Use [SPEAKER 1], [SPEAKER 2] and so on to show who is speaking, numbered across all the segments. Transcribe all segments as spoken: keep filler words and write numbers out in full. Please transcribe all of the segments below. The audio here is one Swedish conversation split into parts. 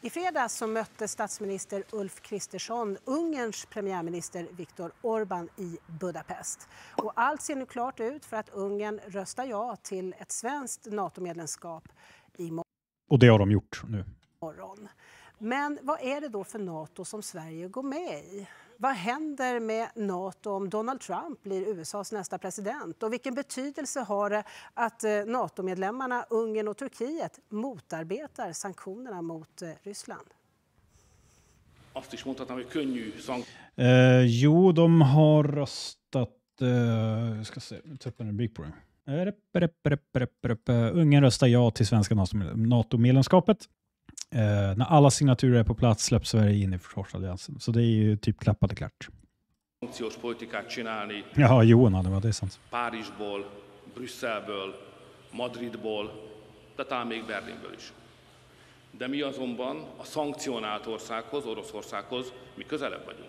[SPEAKER 1] I fredags så mötte statsminister Ulf Kristersson Ungerns premiärminister Viktor Orbán i Budapest. Och allt ser nu klart ut för att Ungern röstar ja till ett svenskt NATO-medlemskap imorgon.
[SPEAKER 2] Och det har de gjort nu.
[SPEAKER 1] Men vad är det då för NATO som Sverige går med i? Vad händer med NATO om Donald Trump blir U S A:s nästa president? Och vilken betydelse har det att NATO-medlemmarna Ungern och Turkiet motarbetar sanktionerna mot Ryssland?
[SPEAKER 2] Eh, jo, de har röstat... Eh, jag ska se, ta upp en rubrik på det. Ungern röstar ja till svenska NATO-medlemskapet. Eh, när alla signaturer är på plats släpps Sverige in i försvarsalliansen. Så det är ju typ klappat och klart. Ja, Johan, det var det sant.
[SPEAKER 3] Párizsból, Brüsszelből, Madridból, de talán még Berlinből is. De mi azonban a szankcionált országhoz, Oroszországhoz mi közelebb vagyunk.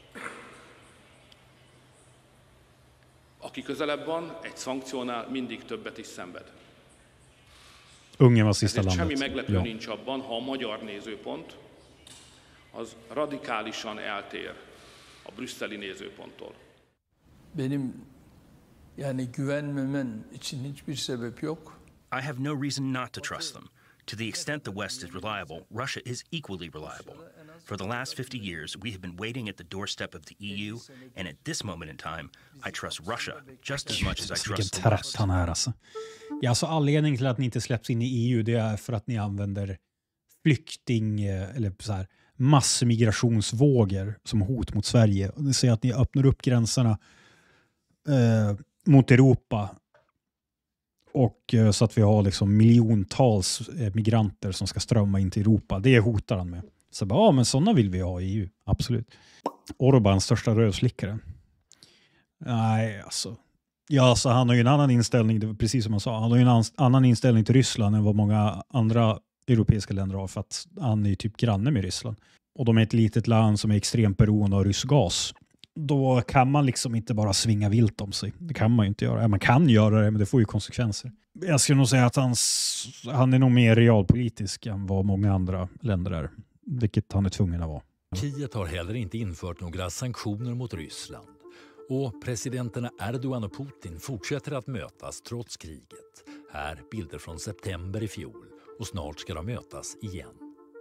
[SPEAKER 3] Aki közelebb van, egy szankciónál mindig többet is szenved.
[SPEAKER 2] Ungern var sista
[SPEAKER 3] landet.
[SPEAKER 2] Semmi
[SPEAKER 3] meglepő ja. nincs abban, ha a magyar nézőpont az radikálisan eltér a brüsszeli nézőponttól.
[SPEAKER 4] Benim yani güvenmemen için hiçbir sebep yok.
[SPEAKER 5] I have no reason not to trust them. To the extent the West is reliable, Russia is equally reliable. For the last fifty years, we have been waiting at the doorstep of the E U, and at this moment in time, I trust Russia just as much as I trust the West.
[SPEAKER 2] Han här, alltså. Ja, alltså anledningen till att ni inte släpps in i E U, det är för att ni använder flykting eller så här massmigrationsvågor som hot mot Sverige. Och det säger att ni öppnar upp gränserna eh, mot Europa. Och eh, så att vi har liksom miljontals eh, migranter som ska strömma in till Europa. Det hotar han med. Så bara, ja men sådana vill vi ha i E U. Absolut. Orbán, största rövslickare. Nej, alltså. Ja, alltså han har ju en annan inställning, det var precis som han sa. Han har ju en annan inställning till Ryssland än vad många andra europeiska länder har. För att han är ju typ granne med Ryssland. Och de är ett litet land som är extremt beroende av rysk gas. Då kan man liksom inte bara svinga vilt om sig. Det kan man ju inte göra. Man kan göra det, men det får ju konsekvenser. Jag skulle nog säga att hans, han är nog mer realpolitisk än vad många andra länder är. Vilket han är tvungen att vara.
[SPEAKER 6] Turkiet har heller inte infört några sanktioner mot Ryssland. Och presidenterna Erdogan och Putin fortsätter att mötas trots kriget. Här bilder från september i fjol. Och snart ska de mötas igen.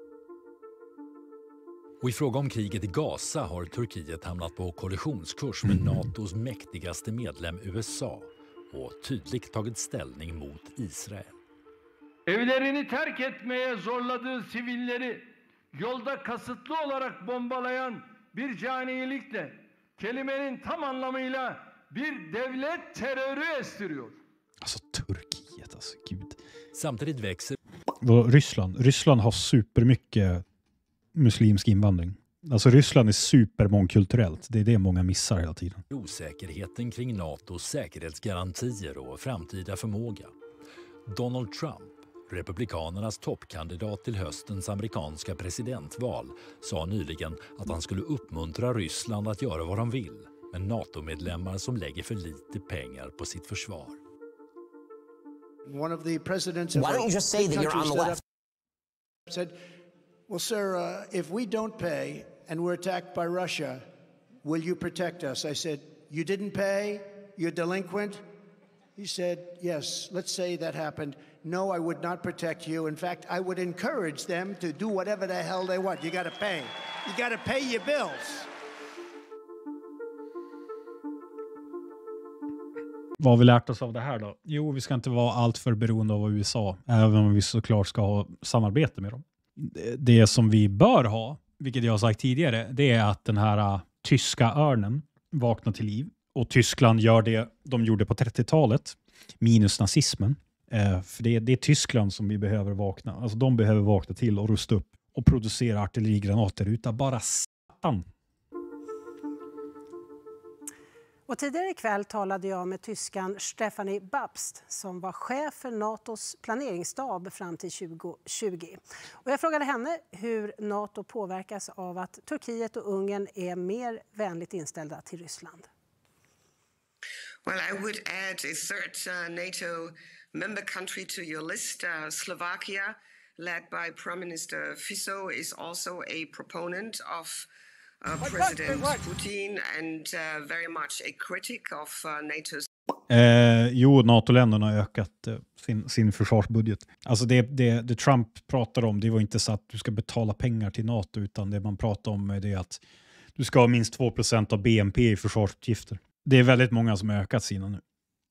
[SPEAKER 6] Och i fråga om kriget i Gaza har Turkiet hamnat på kollisionskurs med NATOs mäktigaste medlem U S A och tydligt tagit ställning mot Israel.
[SPEAKER 7] Evlerini terk etmeye zorladığı sivilleri yolda kasıtlı olarak bombalayan bir caniyelikle kelimenin tam anlamıyla bir devlet terörü estiriyor.
[SPEAKER 2] Alltså Turkiet, alltså gud.
[SPEAKER 6] Samtidigt växer
[SPEAKER 2] Ryssland. Ryssland har supermycket muslimsk invandring. Alltså Ryssland är supermångkulturellt. Det är det många missar hela tiden.
[SPEAKER 6] Osäkerheten kring NATOs säkerhetsgarantier och framtida förmåga. Donald Trump, republikanernas toppkandidat till höstens amerikanska presidentval, sa nyligen att han skulle uppmuntra Ryssland att göra vad de vill med NATO-medlemmar som lägger för lite pengar på sitt försvar.
[SPEAKER 8] One of the presidents of
[SPEAKER 9] Why don't you just say that you're on the left?
[SPEAKER 8] Said, well, sir, uh, if we don't pay and we're attacked by Russia, will you protect us? I said, you didn't pay? You're delinquent? He said, yes, let's say that happened. No, I would not protect you. In fact, I would encourage them to do whatever the hell they want. You got to pay. You got to pay your bills.
[SPEAKER 2] Vad har vi lärt oss av det här då? Jo, vi ska inte vara allt för beroende av U S A. Även om vi såklart ska ha samarbete med dem. Det som vi bör ha, vilket jag har sagt tidigare, det är att den här uh, tyska örnen vaknar till liv. Och Tyskland gör det de gjorde på trettiotalet. Minus nazismen. Eh, för det, det är Tyskland som vi behöver vakna. Alltså de behöver vakna till och rusta upp. Och producera artillerigranater utan bara satan.
[SPEAKER 1] Och tidigare ikväll talade jag med tyskan Stefanie Babst som var chef för NATOs planeringsstab fram till tjugo tjugo. Och jag frågade henne hur NATO påverkas av att Turkiet och Ungern är mer vänligt inställda till Ryssland.
[SPEAKER 10] Well, I would add a third uh, NATO member country to your list, uh, Slovakia. led by Prime Minister Fico, is also a proponent of uh, President Putin and uh, very much a critic of uh, NATO's.
[SPEAKER 2] Eh, jo, NATO-länderna har ökat eh, sin, sin försvarsbudget. Alltså det, det, det Trump pratar om, det var inte så att du ska betala pengar till NATO, utan det man pratar om är det att du ska ha minst två procent av B N P i försvarsutgifter. Det är väldigt många som har ökat sina nu.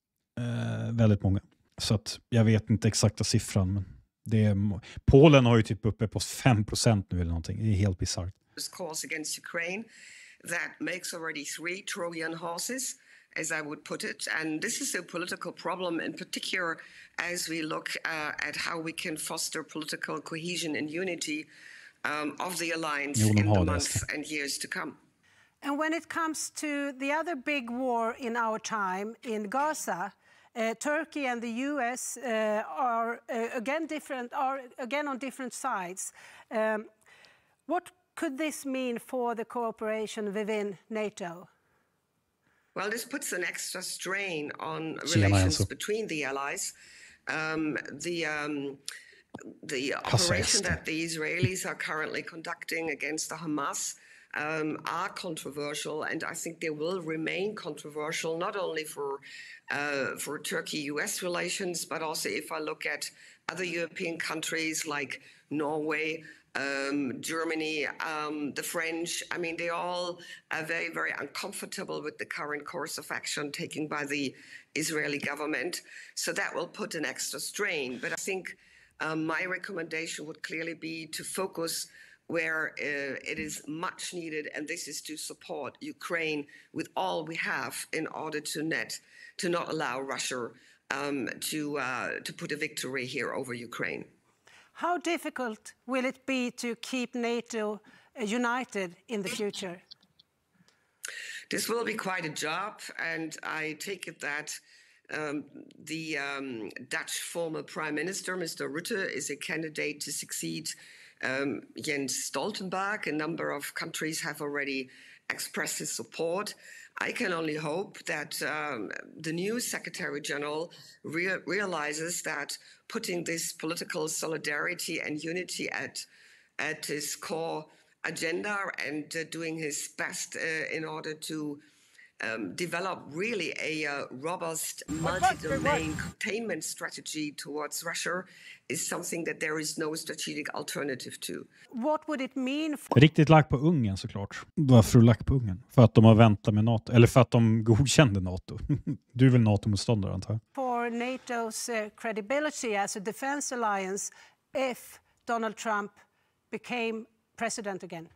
[SPEAKER 2] Eh, väldigt många. Så att jag vet inte exakta siffran, men det är, Polen har ju typ uppe på fem procent nu eller någonting. Det är helt bisarrt.
[SPEAKER 10] Calls against Ukraine that makes already three Trojan horses, as I would put it. And this is a political problem in particular as we look uh, at how we can foster political cohesion and unity um, of the alliance
[SPEAKER 2] jo, de
[SPEAKER 10] in the
[SPEAKER 2] det,
[SPEAKER 10] months and years to come.
[SPEAKER 1] And when it comes to the other big war in our time in Gaza, uh, Turkey and the U S uh, are uh, again different, are again on different sides. Um, what could this mean for the cooperation within NATO?
[SPEAKER 10] Well, this puts an extra strain on relations between the allies. Um, the um, the operation that the Israelis are currently conducting against the Hamas um, are controversial, and I think they will remain controversial, not only for uh, for Turkey-U S relations, but also if I look at other European countries like Norway, Um, Germany, um, the French. I mean, they all are very, very uncomfortable with the current course of action taken by the Israeli government. So that will put an extra strain. But I think um, my recommendation would clearly be to focus where uh, it is much needed, and this is to support Ukraine with all we have in order to net to not allow Russia um, to uh, to put a victory here over Ukraine.
[SPEAKER 1] How difficult will it be to keep NATO united in the future?
[SPEAKER 10] This will be quite a job, and I take it that um, the um, Dutch former Prime Minister, Mister Rutte, is a candidate to succeed um, Jens Stoltenberg. A number of countries have already expressed his support. I can only hope that um, the new Secretary General rea- realizes that putting this political solidarity and unity at at his core agenda and uh, doing his best uh, in order to um, develop really a uh, robust multi-domain containment strategy towards Russia is something that there is no strategic alternative to.
[SPEAKER 1] What would it mean for...
[SPEAKER 2] Riktigt lack på Ungern såklart. Varför lack på Ungern? För att de har väntat med NATO. Eller för att de godkände NATO. Du är väl NATO-motståndare antar jag?
[SPEAKER 1] For NATO's uh, credibility as a defense alliance if Donald Trump became president again?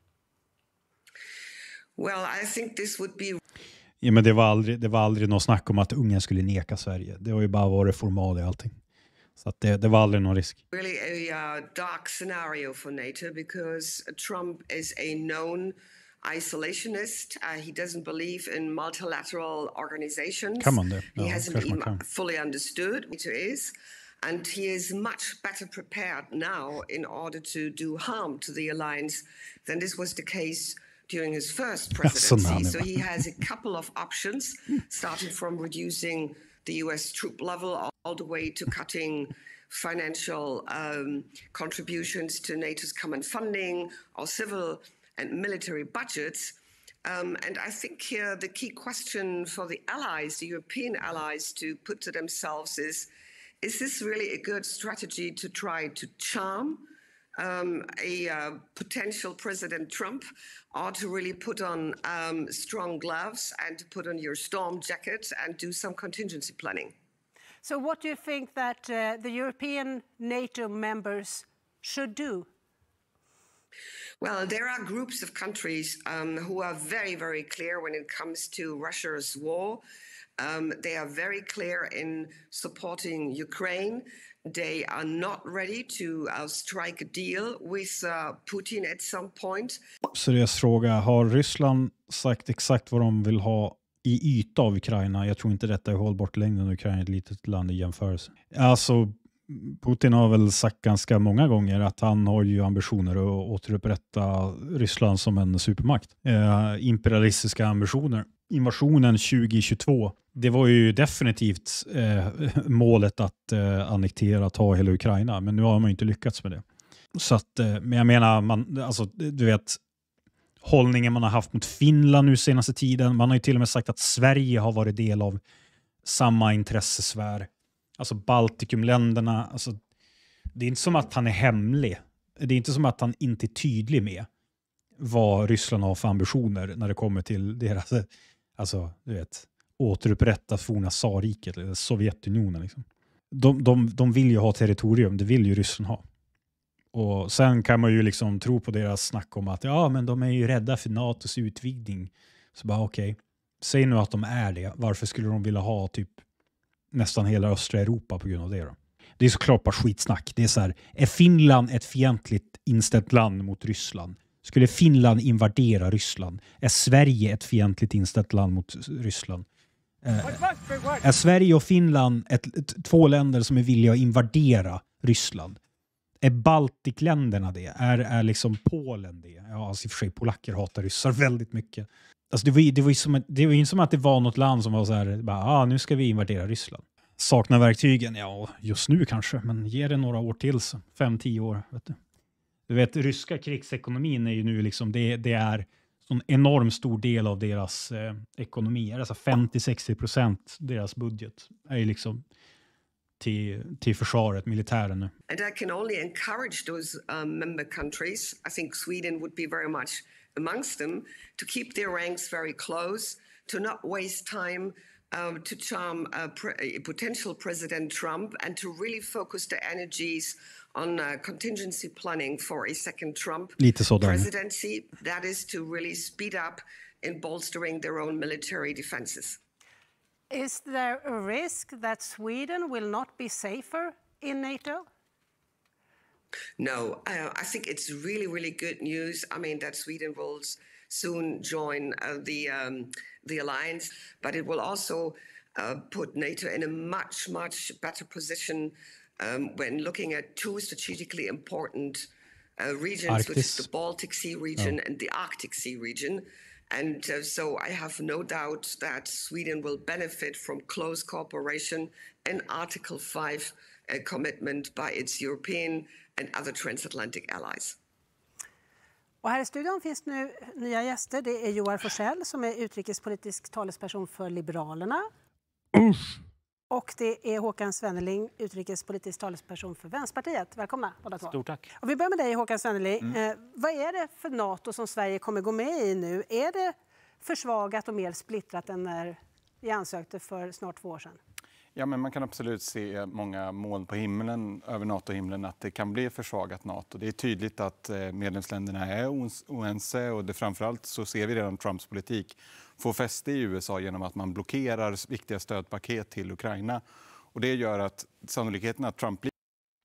[SPEAKER 10] Well, I think this would be...
[SPEAKER 2] Ja, men det var aldrig, det var aldrig något snack om att Ungern skulle neka Sverige. Det har ju bara varit formal i allting. Så att det, det var aldrig någon risk.
[SPEAKER 10] Really a uh, dark scenario for NATO because Trump is a known isolationist. Uh, he doesn't believe in multilateral organizations.
[SPEAKER 2] Kan man det?
[SPEAKER 10] He
[SPEAKER 2] Ja,
[SPEAKER 10] hasn't even kan. fully understood what it is. And he is much better prepared now in order to do harm to the alliance than this was the case during his first presidency. So he has a couple of options, starting from reducing the U S troop level all the way to cutting financial um, contributions to NATO's common funding or civil and military budgets. Um, and I think here the key question for the allies, the European allies, to put to themselves is, is this really a good strategy to try to charm um, a uh, potential President Trump, or to really put on um, strong gloves and to put on your storm jacket and do some contingency planning?
[SPEAKER 1] So what do you think that uh, the European NATO members should do?
[SPEAKER 10] Well, there are groups of countries um, who are very, very clear when it comes to Russia's war. Um, they are very clear in supporting Ukraine. They are not ready to uh, strike a deal with uh, Putin at some point.
[SPEAKER 2] Seriös fråga. Har Ryssland sagt exakt vad de vill ha i yta av Ukraina? Jag tror inte detta är hållbart längre. Ukraina är ett litet land i jämförelse. Alltså, Putin har väl sagt ganska många gånger att han har ju ambitioner att återupprätta Ryssland som en supermakt. Eh, imperialistiska ambitioner. Invasionen tjugohundratjugotvå, det var ju definitivt eh, målet att eh, annektera, ta hela Ukraina. Men nu har man ju inte lyckats med det. Så att, men jag menar, man, alltså, du vet, hållningen man har haft mot Finland nu senaste tiden. Man har ju till och med sagt att Sverige har varit del av samma intressesfär. Alltså Baltikumländerna. Alltså, det är inte som att han är hemlig. Det är inte som att han inte är tydlig med vad Ryssland har för ambitioner när det kommer till deras, alltså, du vet, återupprätta forna tsarriket, eller Sovjetunionen. Liksom. De, de, de vill ju ha territorium, det vill ju Ryssland ha. Och sen kan man ju liksom tro på deras snack om att ja, men de är ju rädda för NATOs utvidgning. Så bara okej, okay, säg nu att de är det. Varför skulle de vilja ha typ nästan hela östra Europa på grund av det då? Det är såklart bara skitsnack. Det är så här, är Finland ett fientligt inställt land mot Ryssland? Skulle Finland invadera Ryssland? Är Sverige ett fientligt inställt land mot Ryssland? Eh, är Sverige och Finland ett, ett, två länder som är villiga att invadera Ryssland? Är Baltikländerna det? Är, är liksom Polen det? Ja, alltså i och för sig, polacker hatar ryssar väldigt mycket. Alltså det var, det var ju som, det var ju som att det var något land som var så här, bara, ah, nu ska vi invadera Ryssland. Saknar verktygen? Ja, just nu kanske, men ge det några år till så. Fem, tio år, vet du. Du vet, ryska krigsekonomin är ju nu liksom, det, det är en enorm stor del av deras eh, ekonomi. Alltså femtio till sextio procent deras budget är ju liksom till, till försvaret, militären nu.
[SPEAKER 10] And I can only encourage those um, member countries, I think Sweden would be very much amongst them, to keep their ranks very close, to not waste time um, to charm a, pre- a potential President Trump, and to really focus their energies on uh, contingency planning for a second Trump presidency. That is to really speed up in bolstering their own military defenses.
[SPEAKER 1] Is there a risk that Sweden will not be safer in NATO?
[SPEAKER 10] No, uh, I think it's really, really good news. I mean, that Sweden will soon join uh, the um, the alliance, but it will also uh, put NATO in a much, much better position um, when looking at two strategically important uh, regions, Arctic. Which is the Baltic Sea region oh. and the Arctic Sea region. And uh, so I have no doubt that Sweden will benefit from close cooperation and Article five uh, commitment by its European and other transatlantic allies.
[SPEAKER 1] Och här i studion finns nu nya gäster. Det är Joar Forssell som är utrikespolitisk talesperson för Liberalerna.
[SPEAKER 2] Usch.
[SPEAKER 1] Och det är Håkan Svenneling, utrikespolitisk talesperson för Vänsterpartiet. Välkomna båda två.
[SPEAKER 11] Stort tack.
[SPEAKER 1] Och vi börjar med dig, Håkan Svenneling.
[SPEAKER 11] Mm.
[SPEAKER 1] Eh, vad är det för NATO som Sverige kommer gå med i nu? Är det försvagat och mer splittrat än när vi ansökte för snart två år sedan?
[SPEAKER 11] Ja, men man kan absolut se många moln på himlen, över NATO-himlen, att det kan bli försvagat NATO. Det är tydligt att medlemsländerna är oense, och det framförallt så ser vi redan Trumps politik få fäste i U S A genom att man blockerar viktiga stödpaket till Ukraina. Och det gör att sannolikheten att Trump blir...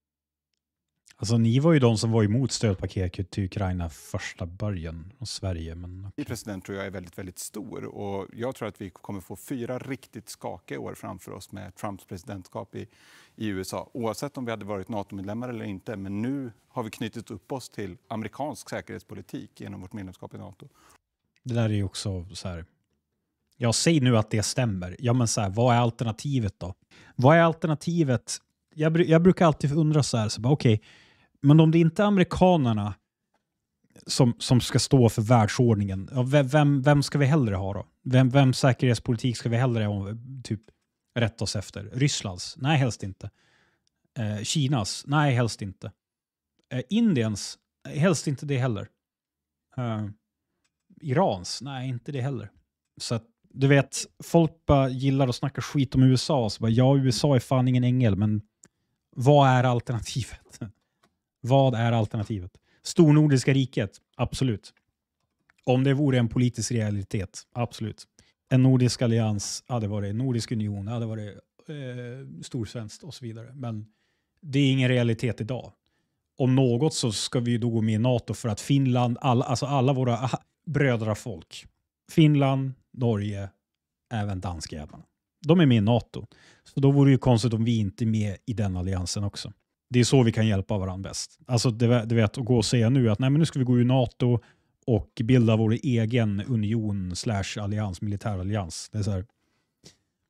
[SPEAKER 2] Alltså ni var ju de som var emot stödpaketet till Ukraina första början av Sverige. Men okay.
[SPEAKER 11] President tror jag är väldigt, väldigt stor, och jag tror att vi kommer få fyra riktigt skakiga år framför oss med Trumps presidentskap i, i U S A. Oavsett om vi hade varit NATO-medlemmar eller inte, men nu har vi knutit upp oss till amerikansk säkerhetspolitik genom vårt medlemskap i NATO.
[SPEAKER 2] Det där är ju också så här... Jag säger nu att det stämmer. Ja, men så här, vad är alternativet då? Vad är alternativet? Jag, jag brukar alltid undra så här, så bara, okej, okay, men om det inte är amerikanerna som, som ska stå för världsordningen, vem, vem ska vi hellre ha då? Vem, vem säkerhetspolitik ska vi hellre typ rätta oss efter? Rysslands? Nej, helst inte. Eh, Kinas? Nej, helst inte. Eh, Indiens? Helst inte det heller. Eh, Irans? Nej, inte det heller. Så att, du vet, folk bara gillar att snacka skit om U S A. Så bara, ja, U S A är fan ingen ängel, men vad är alternativet? Vad är alternativet? Stornordiska riket? Absolut. Om det vore en politisk realitet? Absolut. En nordisk allians hade varit Nordisk union, hade varit eh, storsvenskt och så vidare. Men det är ingen realitet idag. Om något så ska vi då gå med i NATO för att Finland, alla, alltså alla våra aha, brödrafolk, Finland, Norge, även danskjävlarna, de är med i NATO. Så då vore det ju konstigt om vi inte är med i den alliansen också. Det är så vi kan hjälpa varandra bäst. Alltså det, du vet, att gå och säga nu att nej, men nu ska vi gå i NATO och bilda vår egen union slash allians, militärallians. Det är så här,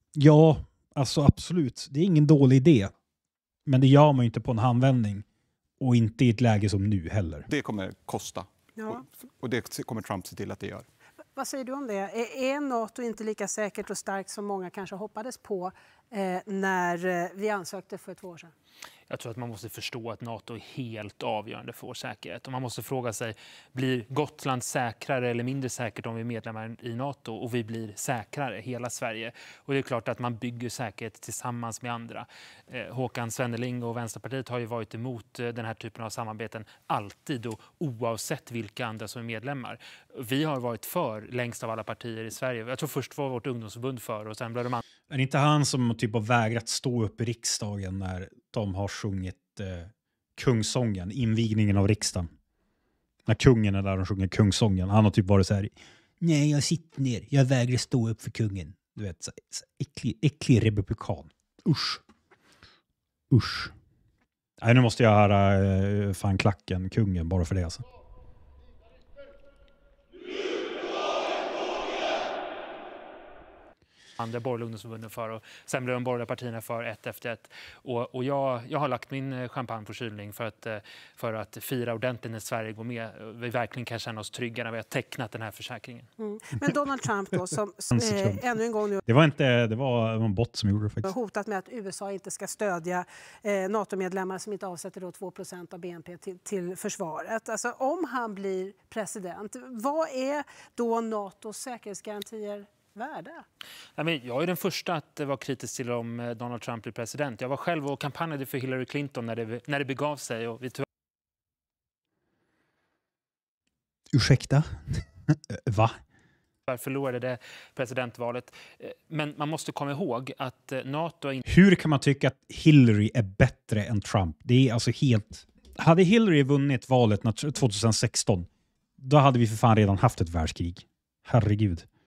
[SPEAKER 2] ja, alltså absolut. Det är ingen dålig idé. Men det gör man ju inte på en handvändning. Och inte i ett läge som nu heller.
[SPEAKER 11] Det kommer kosta.
[SPEAKER 1] Ja.
[SPEAKER 11] Och det kommer Trump se till att det gör.
[SPEAKER 1] Vad säger du om det? Är, är NATO inte lika säkert och starkt som många kanske hoppades på eh, när eh, vi ansökte för två år sedan?
[SPEAKER 12] Jag tror att man måste förstå att NATO är helt avgörande för vår säkerhet. Och man måste fråga sig, blir Gotland säkrare eller mindre säkert om vi är medlemmar i NATO? Och vi blir säkrare, hela Sverige. Och det är klart att man bygger säkerhet tillsammans med andra. Eh, Håkan Svenneling och Vänsterpartiet har ju varit emot eh, den här typen av samarbeten alltid och oavsett vilka andra som är medlemmar. Vi har varit för längst av alla partier i Sverige. Jag tror först var vårt ungdomsförbund för och sen blev de andra.
[SPEAKER 2] Är det inte han som typ har vägrat stå upp i riksdagen när de har sjungit eh, kungsången, invigningen av riksdagen? När kungen är där och sjunger kungsången. Han har typ varit så här: nej, jag sitter ner. Jag vägrar stå upp för kungen. Du vet, så, så äcklig, äcklig republikan. Usch. Usch. Nej, nu måste jag höra eh, fan klacken, kungen, bara för det alltså.
[SPEAKER 12] andra borgerliga ungdomsförbunden för och sen blev de borgerliga partierna för ett efter ett. Och, och jag, jag har lagt min champagne på kylning för att, för att fira ordentligt när Sverige går med. Vi verkligen kan känna oss trygga när vi har tecknat den här försäkringen.
[SPEAKER 1] Mm. Men Donald Trump då, som eh, ännu en gång nu...
[SPEAKER 2] Det var inte, det var en bot som gjorde det faktiskt.
[SPEAKER 1] Hotat med att U S A inte ska stödja eh, NATO-medlemmar som inte avsätter då två procent av B N P till, till försvaret. Alltså om han blir president, vad är då NATOs säkerhetsgarantier värda?
[SPEAKER 12] Jag är den första att vara kritisk till om Donald Trump blir president. Jag var själv och kampanjade för Hillary Clinton när det, när det begav sig. Och vi tyvärr...
[SPEAKER 2] Ursäkta? Va?
[SPEAKER 12] förlorade det presidentvalet. Men man måste komma ihåg att NATO... Är...
[SPEAKER 2] Hur kan man tycka att Hillary är bättre än Trump? Det är alltså helt... Hade Hillary vunnit valet tjugo sexton, då hade vi för fan redan haft ett världskrig. Herregud.